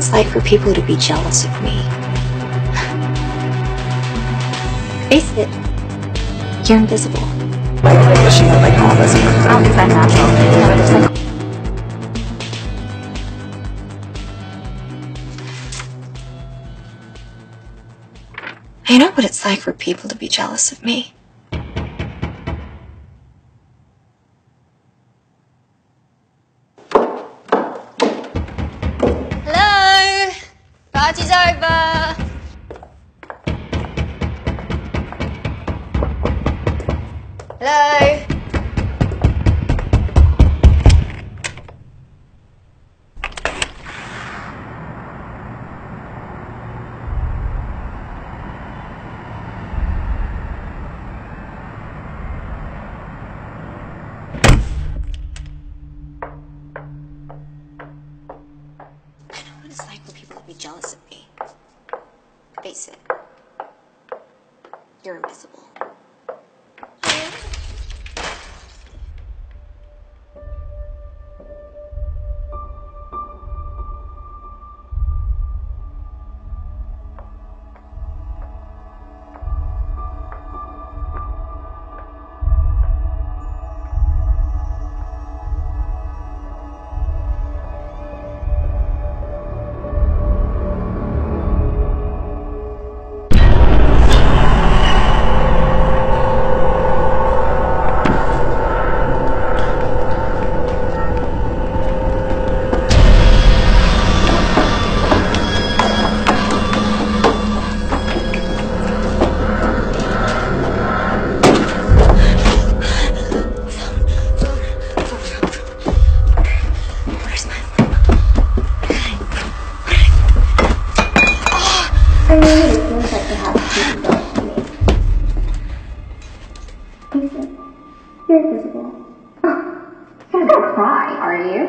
it's like for people to be jealous of me. Face it, you're invisible. She's like all this. I don't think that's natural. Yeah, but it's like. I know what it's like for people to be jealous of me. Hello? Party's over. Hello? It's like for people to be jealous of me. Face it, you're invisible. I know what it feels like to have people jealous of me. Listen, you're invisible. You're gonna cry, are you?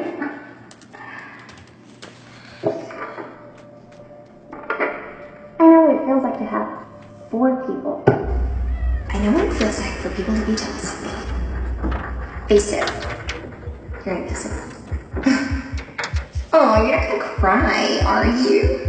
I know what it feels like to have 4 people. I know what it feels like for people to be jealous of me. Face it, you're invisible. Oh, you're not gonna cry, are you?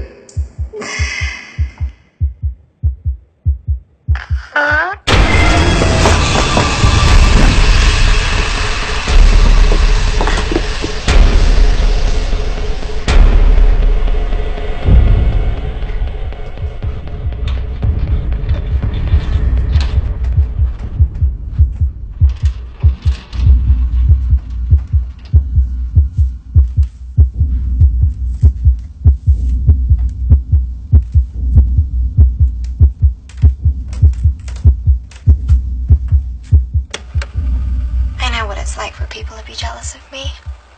I know what it's like for people to be jealous of me.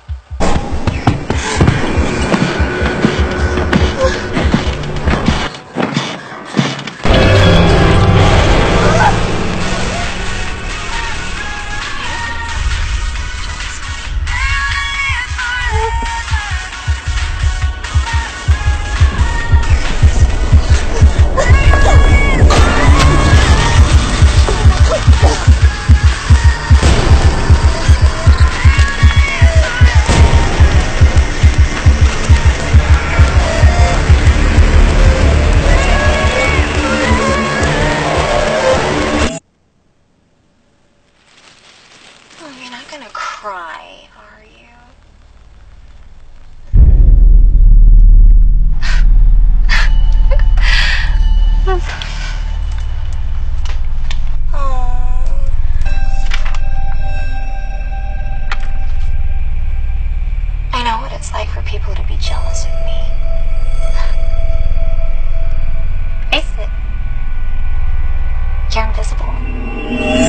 Oh, you're not gonna cry, are you? Oh. I know what it's like for people to be jealous of me. Face it, you're invisible.